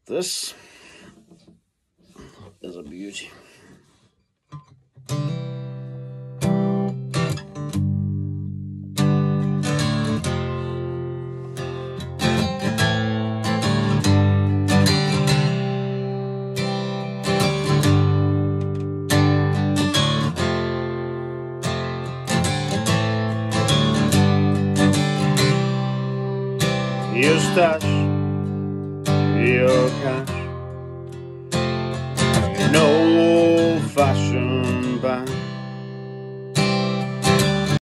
This is a beauty. Your stash, your cash, an old-fashioned